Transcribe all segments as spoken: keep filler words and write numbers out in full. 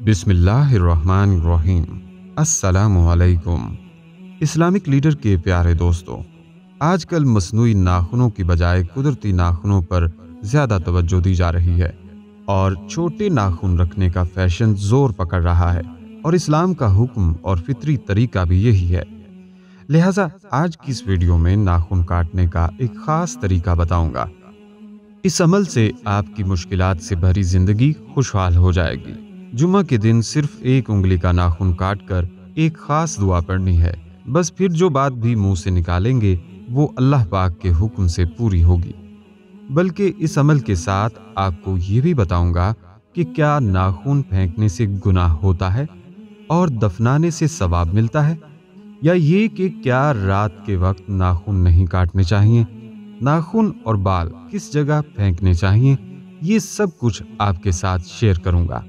بسم اللہ الرحمن الرحیم۔ السلام علیکم اسلامک لیڈر کے پیارے دوستوں، آج کل مصنوعی ناخنوں کی بجائے قدرتی ناخنوں پر زیادہ توجہ دی جا رہی ہے اور چھوٹے ناخن رکھنے کا فیشن زور پکڑ رہا ہے، اور اسلام کا حکم اور فطری طریقہ بھی یہی ہے۔ لہٰذا آج کی اس ویڈیو میں ناخن کاٹنے کا ایک خاص طریقہ بتاؤں گا۔ اس عمل سے آپ کی مشکلات سے بھری زندگی خوشحال ہو جائے گی۔ جمعہ کے دن صرف ایک انگلی کا ناخن کاٹ کر ایک خاص دعا پڑھنی ہے، بس پھر جو بات بھی منہ سے نکالیں گے وہ اللہ پاک کے حکم سے پوری ہوگی۔ بلکہ اس عمل کے ساتھ آپ کو یہ بھی بتاؤں گا کہ کیا ناخن پھینکنے سے گناہ ہوتا ہے اور دفنانے سے ثواب ملتا ہے، یا یہ کہ کیا رات کے وقت ناخن نہیں کاٹنے چاہیے، ناخن اور بال کس جگہ پھینکنے چاہیے، یہ سب کچھ آپ کے ساتھ شیئر کروں گا،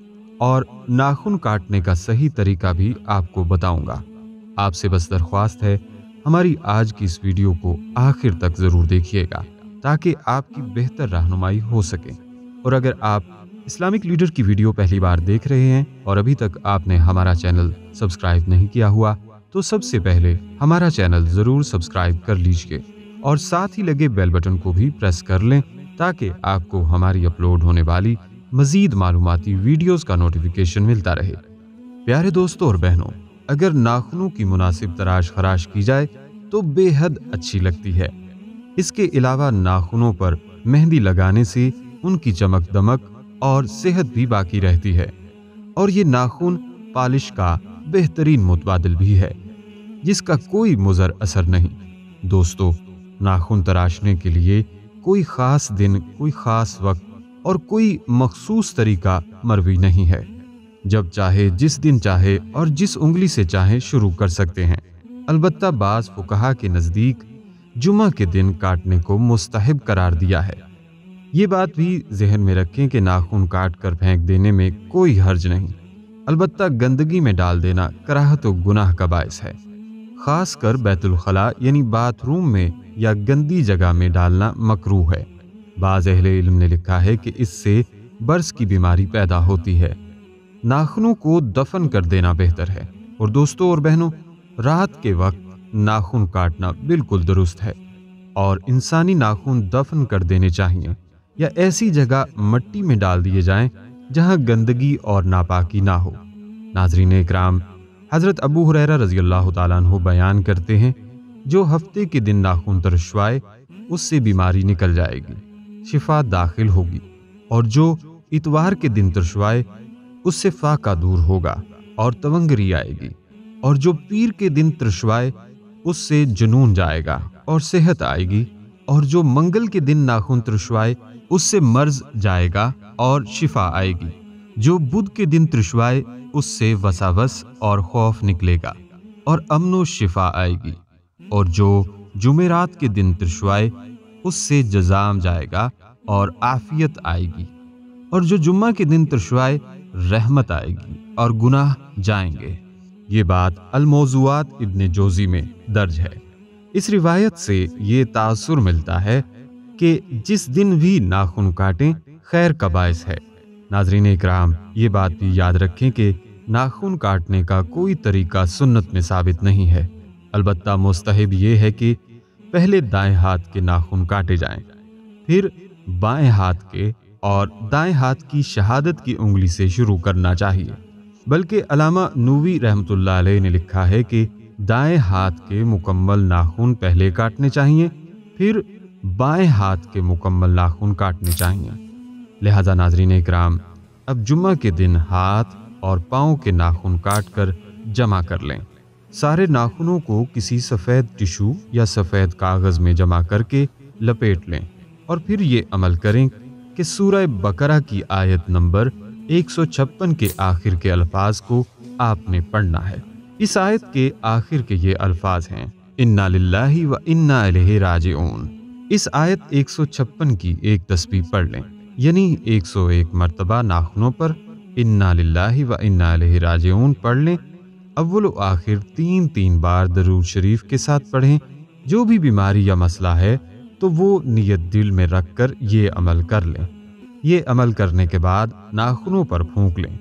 اور ناخن کاٹنے کا صحیح طریقہ بھی آپ کو بتاؤں گا۔ آپ سے بس درخواست ہے، ہماری آج کی اس ویڈیو کو آخر تک ضرور دیکھیے گا تاکہ آپ کی بہتر رہنمائی ہو سکے۔ اور اگر آپ اسلامک لیڈر کی ویڈیو پہلی بار دیکھ رہے ہیں اور ابھی تک آپ نے ہمارا چینل سبسکرائب نہیں کیا ہوا، تو سب سے پہلے ہمارا چینل ضرور سبسکرائب کر لیجئے اور ساتھ ہی لگے بیل بٹن کو بھی پریس کر لیں تاکہ آپ کو ہماری اپلوڈ ہونے والی مزید معلوماتی ویڈیوز کا نوٹیفیکیشن ملتا رہے۔ پیارے دوستوں اور بہنوں، اگر ناخنوں کی مناسب تراش خراش کی جائے تو بے حد اچھی لگتی ہے۔ اس کے علاوہ ناخنوں پر مہندی لگانے سے ان کی چمک دمک اور صحت بھی باقی رہتی ہے، اور یہ ناخن پالش کا بہترین متبادل بھی ہے جس کا کوئی مضر اثر نہیں۔ دوستو، ناخن تراشنے کے لیے کوئی خاص دن، کوئی خاص وقت اور کوئی مخصوص طریقہ مروی نہیں ہے۔ جب چاہے، جس دن چاہے اور جس انگلی سے چاہے شروع کر سکتے ہیں۔ البتہ بعض فقہا کے نزدیک جمعہ کے دن کاٹنے کو مستحب قرار دیا ہے۔ یہ بات بھی ذہن میں رکھیں کہ ناخن کاٹ کر پھینک دینے میں کوئی حرج نہیں، البتہ گندگی میں ڈال دینا کراہت و گناہ کا باعث ہے۔ خاص کر بیت الخلاء یعنی باتھ روم میں یا گندی جگہ میں ڈالنا مکروہ ہے۔ بعض اہل علم نے لکھا ہے کہ اس سے برس کی بیماری پیدا ہوتی ہے۔ ناخنوں کو دفن کر دینا بہتر ہے۔ اور دوستوں اور بہنوں، رات کے وقت ناخن کاٹنا بالکل درست ہے، اور انسانی ناخن دفن کر دینے چاہیے یا ایسی جگہ مٹی میں ڈال دیے جائیں جہاں گندگی اور ناپاکی نہ ہو۔ ناظرین اکرام، حضرت ابو ہریرہ رضی اللہ تعالیٰ عنہ بیان کرتے ہیں، جو ہفتے کے دن ناخن ترشوائے اس سے بیماری نکل جائے گی، شفا داخل ہوگی، اور جو اتوار کے دن ترشوائے اس سے فاقہ دور ہوگا اور تونگری آئے گی، اور جو پیر کے دن ترشوائے اس سے جنون جائے گا اور صحت آئے گی، اور جو منگل کے دن ناخن ترشوائے اس سے مرض جائے گا اور شفا آئے گی، جو بدھ کے دن ترشوائے اس سے وساوس اور خوف نکلے گا اور امن و شفا آئے گی، اور جو جمعرات کے دن ترشوائے اس سے جزام جائے گا اور عافیت آئے گی، اور جو جمعہ کے دن ترشوائے رحمت آئے گی اور گناہ جائیں گے۔ یہ بات الموضوعات ابن جوزی میں درج ہے۔ اس روایت سے یہ تاثر ملتا ہے کہ جس دن بھی ناخن کاٹیں خیر کا باعث ہے۔ ناظرین اکرام، یہ بات بھی یاد رکھیں کہ ناخن کاٹنے کا کوئی طریقہ سنت میں ثابت نہیں ہے، البتہ مستحب یہ ہے کہ پہلے دائیں ہاتھ کے ناخن کاٹے جائیں، پھر بائیں ہاتھ کے، اور دائیں ہاتھ کی شہادت کی انگلی سے شروع کرنا چاہیے۔ بلکہ علامہ نووی رحمۃ اللہ علیہ نے لکھا ہے کہ دائیں ہاتھ کے مکمل ناخن پہلے کاٹنے چاہیے، پھر بائیں ہاتھ کے مکمل ناخن کاٹنے چاہیے۔ لہذا ناظرین اکرام، اب جمعہ کے دن ہاتھ اور پاؤں کے ناخن کاٹ کر جمع کر لیں۔ سارے ناخنوں کو کسی سفید ٹشو یا سفید کاغذ میں جمع کر کے لپیٹ لیں، اور پھر یہ عمل کریں کہ سورہ بقرہ کی آیت نمبر ایک سو چھپن کے آخر کے الفاظ کو آپ نے پڑھنا ہے۔ اس آیت کے آخر کے یہ الفاظ ہیں، انا للہ و انا الیہ راجعون۔ اس آیت ایک سو چھپن کی ایک تسبیح پڑھ لیں، یعنی ایک سو ایک مرتبہ ناخنوں پر انا للہ و انا الیہ راجعون پڑھ لیں۔ اول و آخر تین تین بار درود شریف کے ساتھ پڑھیں۔ جو بھی بیماری یا مسئلہ ہے تو وہ نیت دل میں رکھ کر یہ عمل کر لیں۔ یہ عمل کرنے کے بعد ناخنوں پر پھونک لیں۔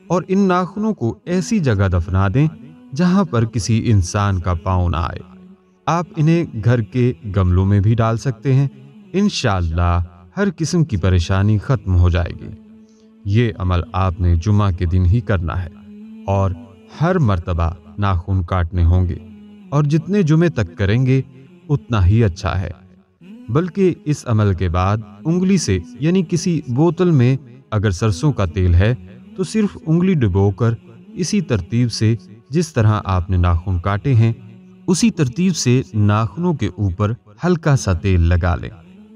और इन नाखूनों को ऐसी जगह दफना दें जहां पर किसी इंसान का पांव ना आए। आप इन्हें घर के गमलों में भी डाल सकते हैं। इंशाअल्लाह हर किस्म की परेशानी खत्म हो जाएगी। ये अमल आपने जुमा के दिन ही करना है और हर मर्तबा नाखून काटने होंगे और जितने जुमे तक करेंगे उतना ही अच्छा है। बल्कि इस अमल के बाद उंगली से यानी किसी बोतल में अगर सरसों का तेल है तो सिर्फ उंगली डुबोकर इसी तरतीब से जिस तरह आपने नाखून काटे हैं उसी तरतीब से नाखूनों के ऊपर हल्का सा तेल लगा लें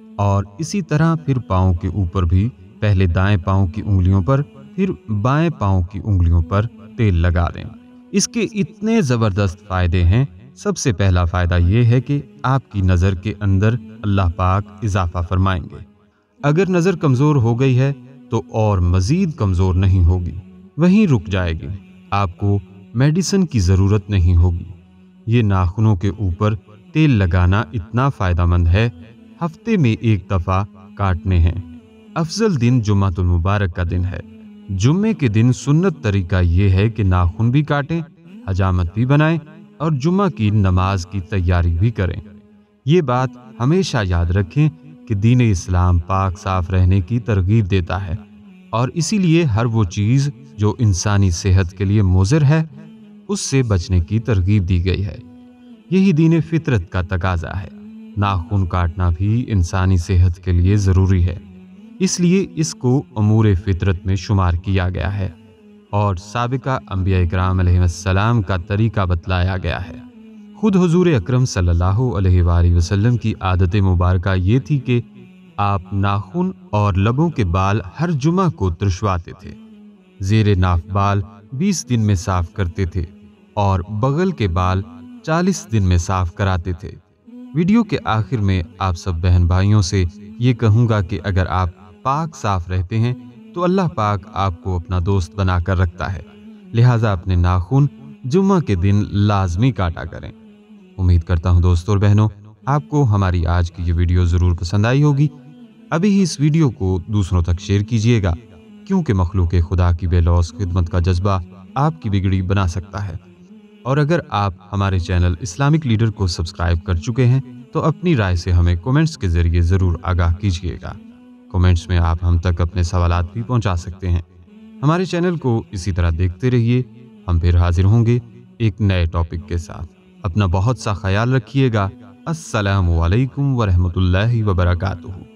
और इसी तरह फिर पाँव के ऊपर भी पहले दाएं पाँव की उंगलियों पर फिर बाएं पाँव की उंगलियों पर तेल लगा दें। इसके इतने ज़बरदस्त फ़ायदे हैं। सबसे पहला फ़ायदा ये है कि आपकी नज़र के अंदर अल्लाह पाक इजाफा फरमाएंगे। अगर नज़र कमज़ोर हो गई है तो और मज़ीद कमज़ोर नहीं होगी, वहीं रुक जाएगी। आपको मेडिसिन की ज़रूरत नहीं होगी। ये नाखूनों के ऊपर तेल लगाना इतना फ़ायदेमंद है। हफ्ते में एक दफ़ा काटने हैं। अफजल दिन जुम्मतुल मुबारक का दिन है। जुम्मे के दिन सुन्नत तरीका ये है कि नाखून भी काटें, हजामत भी बनाएं और जुम्मा की नमाज की तैयारी भी करें। ये बात हमेशा याद रखें कि दीन इस्लाम पाक साफ रहने की तरगीब देता है और इसीलिए हर वो चीज़ जो इंसानी सेहत के लिए मुज़र है उससे बचने की तरगीब दी गई है। यही दीन फितरत का तकाजा है। नाखून काटना भी इंसानी सेहत के लिए ज़रूरी है, इसलिए इसको अमूर फितरत में शुमार किया गया है और साबिका अंबिया इकराम अलैहिस्सलाम का तरीका बतलाया गया है। खुद हुजूर अकरम सल्लल्लाहु अलैहि वसल्लम की आदत मुबारका ये थी कि आप नाखून और लबों के बाल हर जुमा को तुरशवाते थे। ज़ेरे नाफ बाल बीस दिन में साफ करते थे और बगल के बाल चालीस दिन में साफ कराते थे। वीडियो के आखिर में आप सब बहन भाइयों से ये कहूँगा कि अगर आप पाक साफ रहते हैं तो अल्लाह पाक आपको अपना दोस्त बनाकर रखता है। लिहाजा अपने नाखून जुम्मा के दिन लाजमी काटा करें। उम्मीद करता हूँ दोस्तों और बहनों आपको हमारी आज की ये वीडियो ज़रूर पसंद आई होगी। अभी ही इस वीडियो को दूसरों तक शेयर कीजिएगा, क्योंकि मखलूक खुदा की बेलौस खिदमत का जज्बा आपकी बिगड़ी बना सकता है। और अगर आप हमारे चैनल इस्लामिक लीडर को सब्सक्राइब कर चुके हैं तो अपनी राय से हमें कमेंट्स के ज़रिए ज़रूर आगाह कीजिएगा। कमेंट्स में आप हम तक अपने सवालात भी पहुंचा सकते हैं। हमारे चैनल को इसी तरह देखते रहिए। हम फिर हाजिर होंगे एक नए टॉपिक के साथ। अपना बहुत सा ख्याल रखिएगा। अस्सलामु अलैकुम व रहमतुल्लाहि व बरकातुहू।